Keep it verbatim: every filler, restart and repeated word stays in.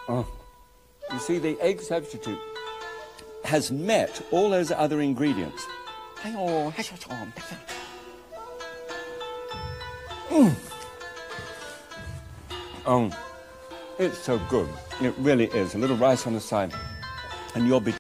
Oh. You see, the egg substitute has met all those other ingredients. Haiyo Hashosho. Mm. Oh, it's so good. It really is. A little rice on the side, and you'll be